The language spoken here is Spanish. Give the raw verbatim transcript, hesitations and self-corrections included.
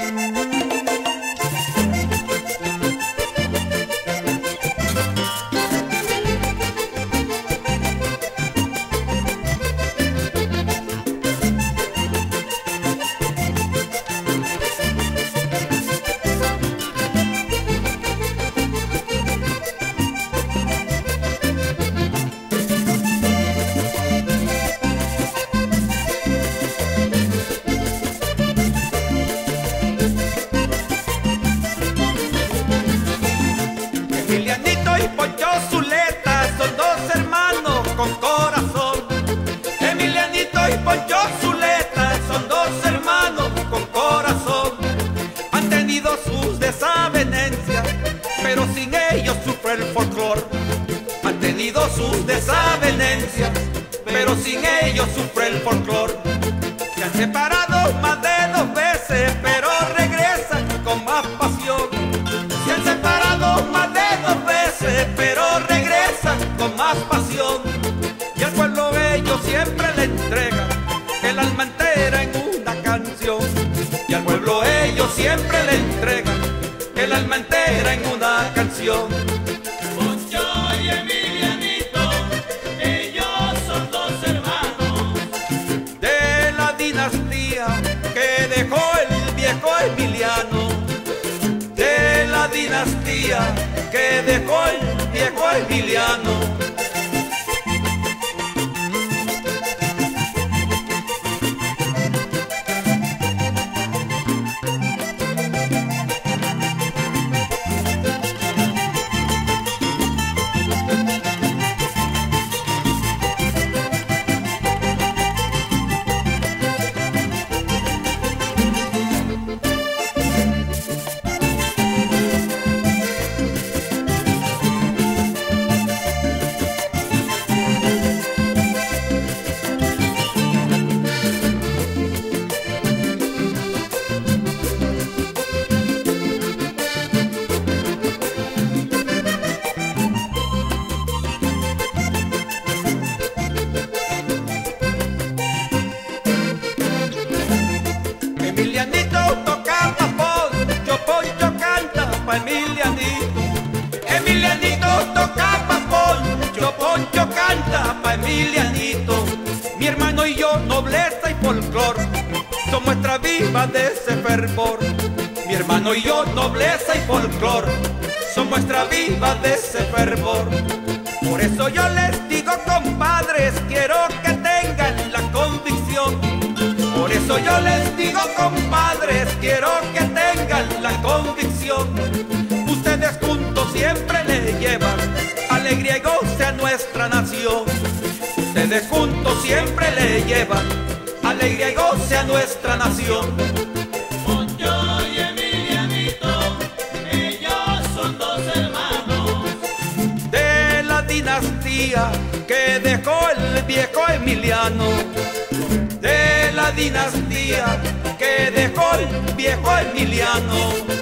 Emilianito y Poncho Zuleta son dos hermanos con corazón. Emilianito y Poncho Zuleta son dos hermanos con corazón. Han tenido sus desavenencias, pero sin ellos sufre el folclor. Han tenido sus desavenencias, pero sin ellos sufre el folclor. Se han separado más de dos veces, pero regresan con más pasión. Se han separado más de dos veces, pero regresan con más pasión. Y al pueblo ellos siempre le entregan el alma entera en una canción. Y al pueblo ellos siempre le entregan el alma entera en una canción. Poncho y Emilianito, ellos son dos hermanos De la dinastía que dejó el viejo Emiliano. De la dinastía que dejó el viejo Emiliano. Emilianito toca Poncho, Poncho canta pa' Emilianito. Emilianito toca pa' Poncho, Poncho canta pa' Emilianito. Mi hermano y yo, nobleza y folclor, son muestra viva de ese fervor. Mi hermano y yo, nobleza y folclor, son muestra viva de ese fervor. Por eso yo les digo, compadres, quiero que tengan la convicción. Por eso yo les digo, compadres, quiero que tengan la convicción. Ustedes juntos siempre le llevan alegría y goce a nuestra nación. Ustedes juntos siempre le llevan alegría y goce a nuestra nación. Poncho y Emilianito, ellos son dos hermanos De la dinastía que dejó el viejo Emiliano. De la dinastía que dejó el viejo Emiliano.